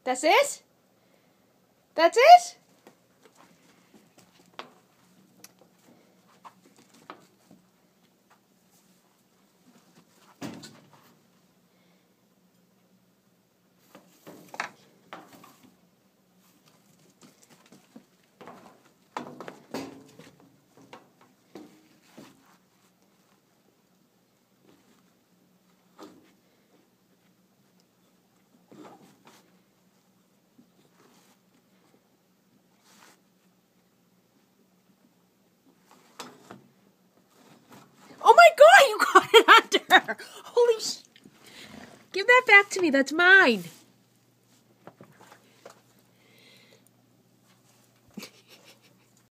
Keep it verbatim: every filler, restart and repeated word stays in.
That's it? That's it? Oh my God, you got it under. Holy sh... Give that back to me. That's mine.